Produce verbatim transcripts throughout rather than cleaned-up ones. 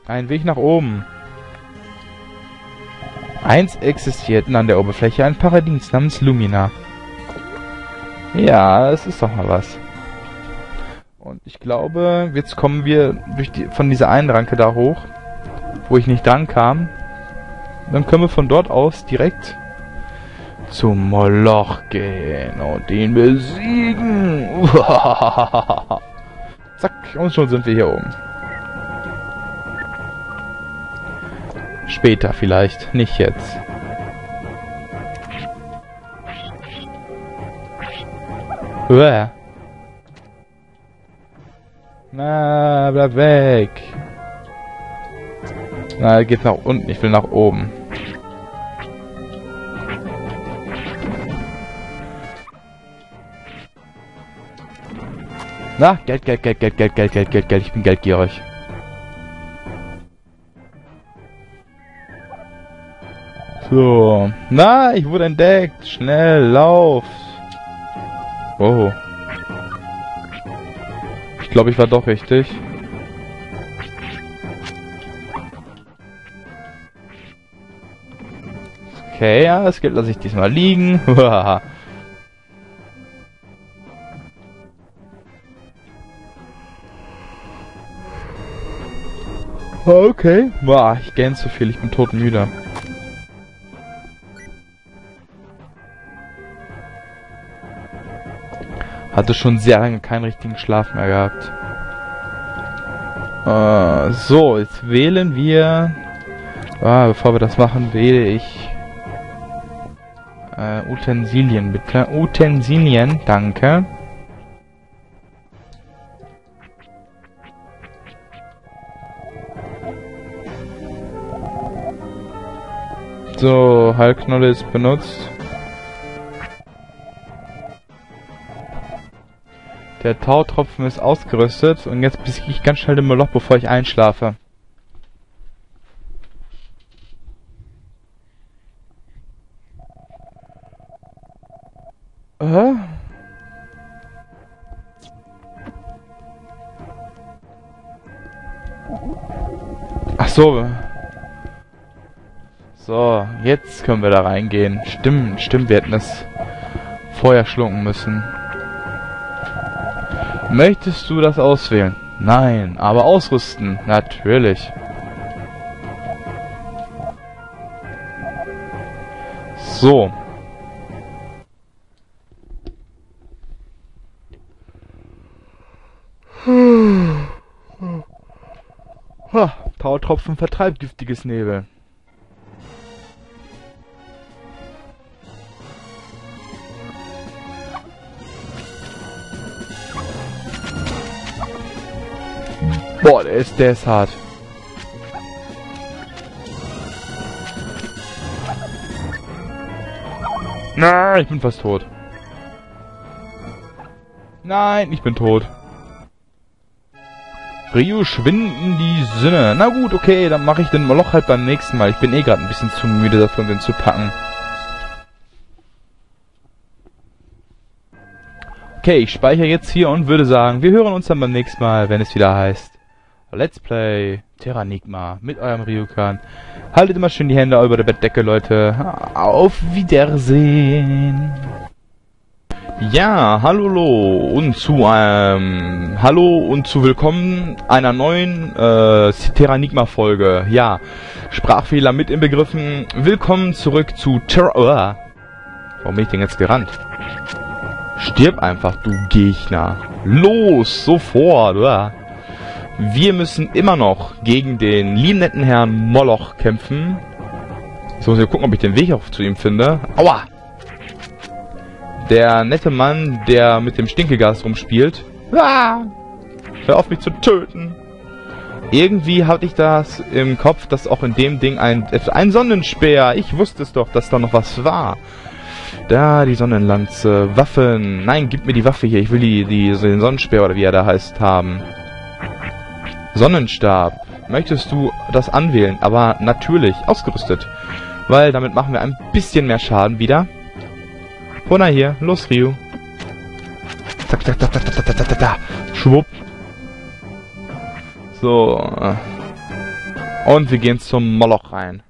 Ein Weg nach oben. Einst existierten an der Oberfläche ein Paradies namens Lumina. Ja, das ist doch mal was. Und ich glaube, jetzt kommen wir durch die, von dieser einen Ranke da hoch, wo ich nicht dran kam. Dann können wir von dort aus direkt zum Moloch gehen und ihn besiegen. Zack, und schon sind wir hier oben. Später vielleicht, nicht jetzt. Uah. Na, bleib weg. Na, geht nach unten, ich will nach oben. Na, Geld, Geld, Geld, Geld, Geld, Geld, Geld, Geld, Geld, ich bin geldgierig. So, na, ich wurde entdeckt. Schnell, lauf. Oh. Ich glaube, ich war doch richtig. Okay, ja, das Geld lasse ich diesmal liegen. Okay. Boah, ich gähne zu viel, ich bin todmüde. Hatte schon sehr lange keinen richtigen Schlaf mehr gehabt. Äh, so, jetzt wählen wir... Ah, bevor wir das machen, wähle ich... Äh, Utensilien, bitte. Utensilien, danke. So, Heilknolle ist benutzt. Der Tautropfen ist ausgerüstet und jetzt besiege ich ganz schnell den Moloch, bevor ich einschlafe. Äh? Ach so. So, jetzt können wir da reingehen. Stimmt, stimmt, wir hätten es vorher schlucken müssen. Möchtest du das auswählen? Nein, aber ausrüsten, natürlich. So. Ha, Tautropfen vertreibt giftiges Nebel. Boah, der ist, der ist hart. Nein, ich bin fast tot. Nein, ich bin tot. Ryu schwinden die Sinne. Na gut, okay, dann mache ich den Moloch halt beim nächsten Mal. Ich bin eh gerade ein bisschen zu müde davon, den zu packen. Okay, ich speichere jetzt hier und würde sagen, wir hören uns dann beim nächsten Mal, wenn es wieder heißt Let's Play Terranigma mit eurem Ryukan. Haltet immer schön die Hände über der Bettdecke, Leute. Auf Wiedersehen. Ja, hallo und zu ähm, hallo und zu willkommen einer neuen äh, Terranigma-Folge. Ja, Sprachfehler mit inbegriffen. Willkommen zurück zu Terra... Oh, warum bin ich denn jetzt gerannt? Stirb einfach, du Gegner. Los, sofort. Oh. Wir müssen immer noch gegen den lieben netten Herrn Moloch kämpfen. Jetzt muss ich gucken, ob ich den Weg auch zu ihm finde. Aua! Der nette Mann, der mit dem Stinkegas rumspielt. Ah! Hör auf, mich zu töten! Irgendwie hatte ich das im Kopf, dass auch in dem Ding ein... Ein Sonnenspeer! Ich wusste es doch, dass da noch was war. Da, die Sonnenlanze. Waffen. Nein, gib mir die Waffe hier. Ich will die, die, den Sonnenspeer, oder wie er da heißt, haben. Sonnenstab. Möchtest du das anwählen? Aber natürlich ausgerüstet. Weil damit machen wir ein bisschen mehr Schaden wieder. Hona hier. Los, Ryu. Zack, zack, zack, zack, zack, zack, zack, zack. Schwupp. So. Und wir gehen zum Moloch rein.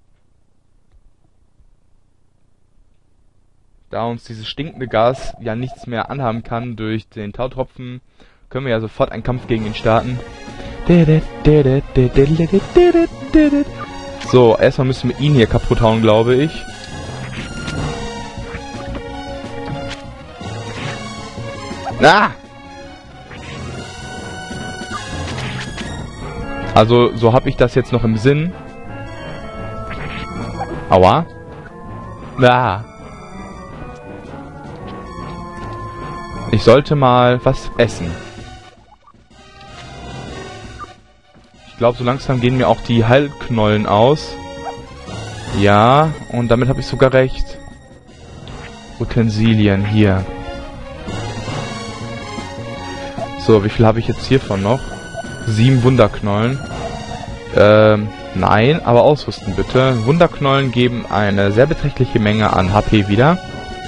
Da uns dieses stinkende Gas ja nichts mehr anhaben kann durch den Tautropfen, können wir ja sofort einen Kampf gegen ihn starten. So, erstmal müssen wir ihn hier kaputt hauen, glaube ich. Ah! Also, so habe ich das jetzt noch im Sinn. Aua. Ah. Ich sollte mal was essen. Ich glaube, so langsam gehen mir auch die Heilknollen aus. Ja, und damit habe ich sogar recht. Utensilien, hier. So, wie viel habe ich jetzt hiervon noch? Sieben Wunderknollen. Ähm, nein, aber ausrüsten bitte. Wunderknollen geben eine sehr beträchtliche Menge an H P wieder.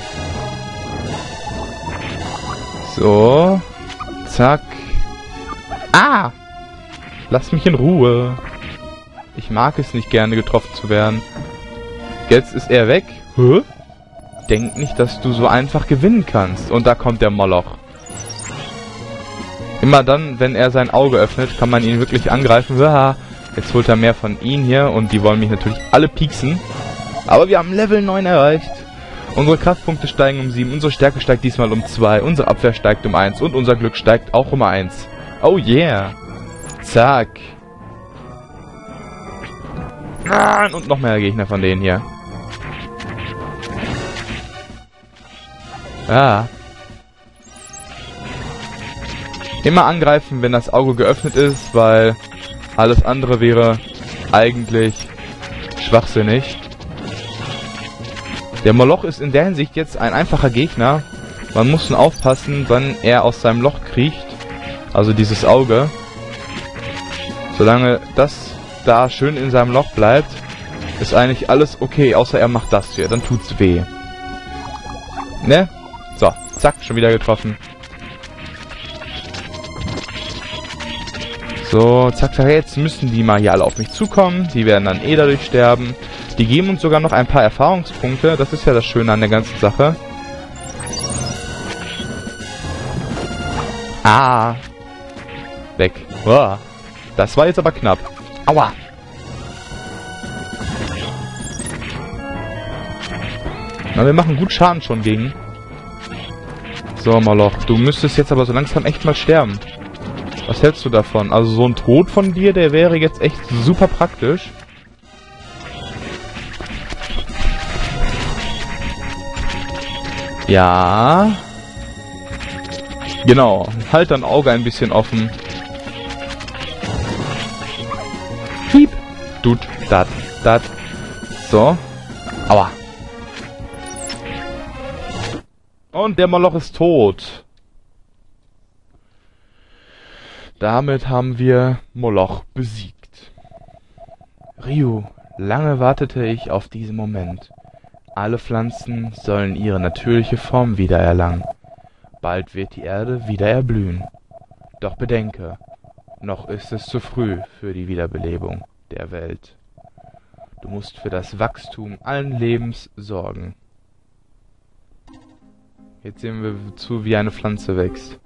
So. Zack. Ah! Lass mich in Ruhe. Ich mag es nicht gerne, getroffen zu werden. Jetzt ist er weg. Hä? Denk nicht, dass du so einfach gewinnen kannst. Und da kommt der Moloch. Immer dann, wenn er sein Auge öffnet, kann man ihn wirklich angreifen. Jetzt holt er mehr von ihnen hier und die wollen mich natürlich alle pieksen. Aber wir haben Level neun erreicht. Unsere Kraftpunkte steigen um sieben, unsere Stärke steigt diesmal um zwei, unsere Abwehr steigt um eins und unser Glück steigt auch um eins. Oh yeah. Zack. Und noch mehr Gegner von denen hier. Ah. Immer angreifen, wenn das Auge geöffnet ist, weil alles andere wäre eigentlich schwachsinnig. Der Moloch ist in der Hinsicht jetzt ein einfacher Gegner. Man muss nur aufpassen, wann er aus seinem Loch kriecht. Also dieses Auge. Solange das da schön in seinem Loch bleibt, ist eigentlich alles okay, außer er macht das hier. Dann tut's weh. Ne? So, zack, schon wieder getroffen. So, zack, zack, jetzt müssen die mal hier alle auf mich zukommen. Die werden dann eh dadurch sterben. Die geben uns sogar noch ein paar Erfahrungspunkte. Das ist ja das Schöne an der ganzen Sache. Ah. Weg. Uah. Das war jetzt aber knapp. Aua. Na, wir machen gut Schaden schon gegen. So, Moloch. Du müsstest jetzt aber so langsam echt mal sterben. Was hältst du davon? Also so ein Tod von dir, der wäre jetzt echt super praktisch. Ja. Genau. Halt dein Auge ein bisschen offen. Piep. Tut. Dat. Dat. So. Aua. Und der Moloch ist tot. Damit haben wir Moloch besiegt. Ryu, lange wartete ich auf diesen Moment. Alle Pflanzen sollen ihre natürliche Form wiedererlangen. Bald wird die Erde wieder erblühen. Doch bedenke, noch ist es zu früh für die Wiederbelebung der Welt. Du musst für das Wachstum allen Lebens sorgen. Jetzt sehen wir zu, wie eine Pflanze wächst.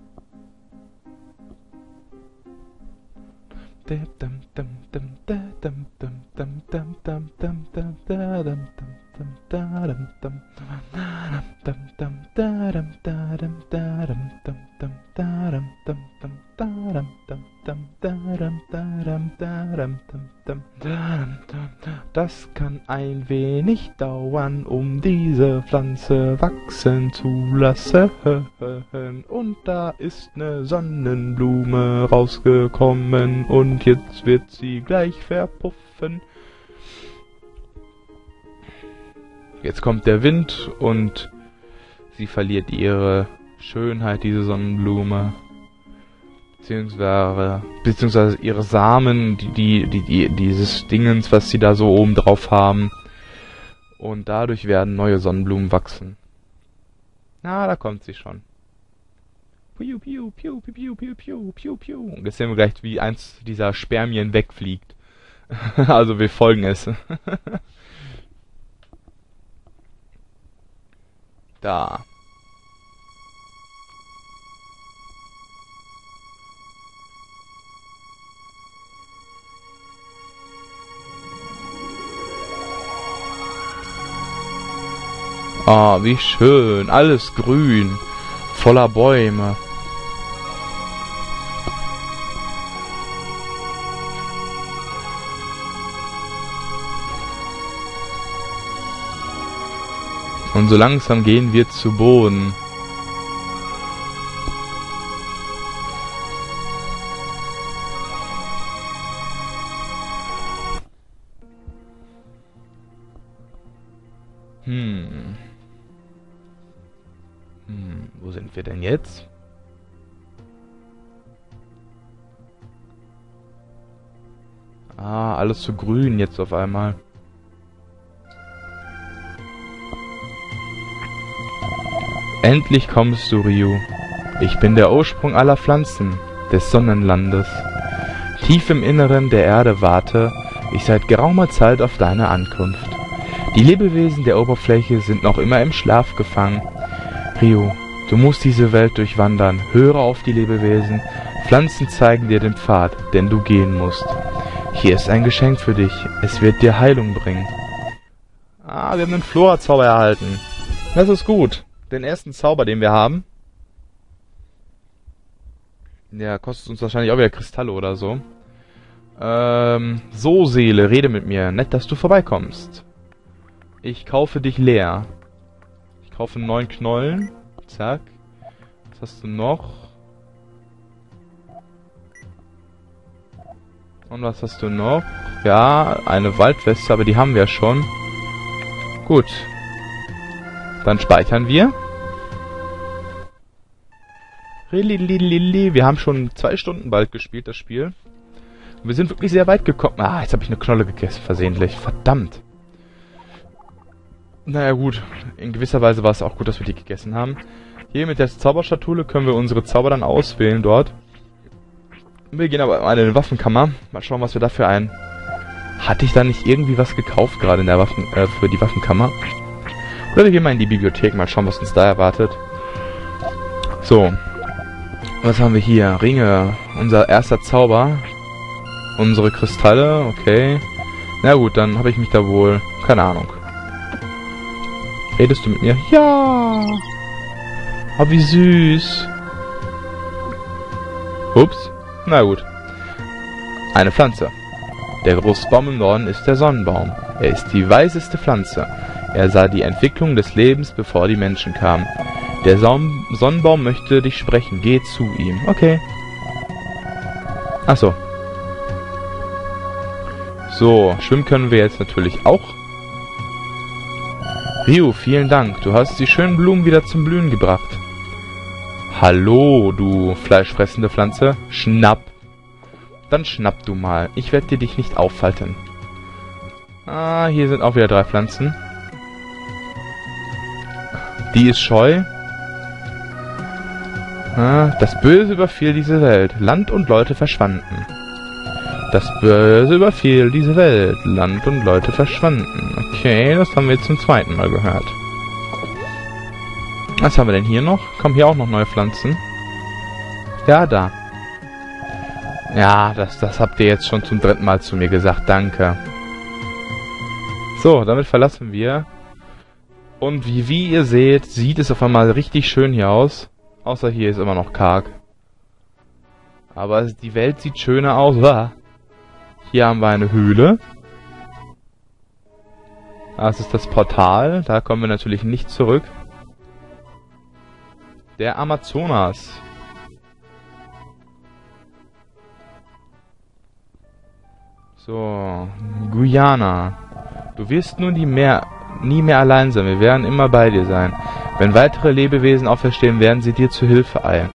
Das kann ein wenig dauern, um diese Pflanze wachsen zu lassen. Und da ist eine Sonnenblume rausgekommen und jetzt wird sie gleich verpuffen. Jetzt kommt der Wind und sie verliert ihre Schönheit, diese Sonnenblume. Beziehungsweise, beziehungsweise ihre Samen, die, die, die, die, dieses Dingens, was sie da so oben drauf haben. Und dadurch werden neue Sonnenblumen wachsen. Na, da kommt sie schon. Piu, piu, piu, piu, piu, piu, piu, piu, piu. Und jetzt sehen wir gleich, wie eins dieser Spermien wegfliegt. Also wir folgen es. Da. Ah, wie schön. Alles grün. Voller Bäume. Und so langsam gehen wir zu Boden. Hm. Hm, wo sind wir denn jetzt? Ah, alles so grün jetzt auf einmal. Endlich kommst du, Ryu. Ich bin der Ursprung aller Pflanzen, des Sonnenlandes. Tief im Inneren der Erde warte ich seit geraumer Zeit auf deine Ankunft. Die Lebewesen der Oberfläche sind noch immer im Schlaf gefangen. Ryu, du musst diese Welt durchwandern. Höre auf die Lebewesen. Pflanzen zeigen dir den Pfad, den du gehen musst. Hier ist ein Geschenk für dich. Es wird dir Heilung bringen. Ah, wir haben einen Flora-Zauber erhalten. Das ist gut. Den ersten Zauber, den wir haben. Der kostet uns wahrscheinlich auch wieder Kristalle oder so. Ähm, so Seele, rede mit mir. Nett, dass du vorbeikommst. Ich kaufe dich leer. Ich kaufe neun Knollen. Zack. Was hast du noch? Und was hast du noch? Ja, eine Waldweste, aber die haben wir schon. Gut. Dann speichern wir. Wir haben schon zwei Stunden bald gespielt, das Spiel. Und wir sind wirklich sehr weit gekommen. Ah, jetzt habe ich eine Knolle gegessen, versehentlich. Verdammt. Naja gut, in gewisser Weise war es auch gut, dass wir die gegessen haben. Hier mit der Zauberschatulle können wir unsere Zauber dann auswählen dort. Wir gehen aber mal in die Waffenkammer. Mal schauen, was wir da für ein... Hatte ich da nicht irgendwie was gekauft gerade in der Waffen... Äh, für die Waffenkammer? Oder wir gehen mal in die Bibliothek, mal schauen, was uns da erwartet. So. Was haben wir hier? Ringe. Unser erster Zauber. Unsere Kristalle. Okay. Na gut, dann habe ich mich da wohl... Keine Ahnung. Redest du mit mir? Ja! Oh, wie süß. Ups. Na gut. Eine Pflanze. Der große Baum im Norden ist der Sonnenbaum. Er ist die weiseste Pflanze. Er sah die Entwicklung des Lebens, bevor die Menschen kamen. Der Son Sonnenbaum möchte dich sprechen. Geh zu ihm. Okay. Ach so. So, schwimmen können wir jetzt natürlich auch. Ryu, vielen Dank. Du hast die schönen Blumen wieder zum Blühen gebracht. Hallo, du fleischfressende Pflanze. Schnapp. Dann schnapp du mal. Ich werde dir dich nicht aufhalten. Ah, hier sind auch wieder drei Pflanzen. Die ist scheu. Ah, das Böse überfiel diese Welt. Land und Leute verschwanden. Das Böse überfiel diese Welt. Land und Leute verschwanden. Okay, das haben wir jetzt zum zweiten Mal gehört. Was haben wir denn hier noch? Kommen hier auch noch neue Pflanzen? Ja, da. Ja, das, das habt ihr jetzt schon zum dritten Mal zu mir gesagt. Danke. So, damit verlassen wir. Und wie, wie ihr seht, sieht es auf einmal richtig schön hier aus. Außer hier ist immer noch karg. Aber die Welt sieht schöner aus. Hier haben wir eine Höhle. Das ist das Portal. Da kommen wir natürlich nicht zurück. Der Amazonas. So, Guyana. Du wirst nun die Meer, nie mehr allein sein. Wir werden immer bei dir sein. Wenn weitere Lebewesen auferstehen, werden sie dir zu Hilfe eilen.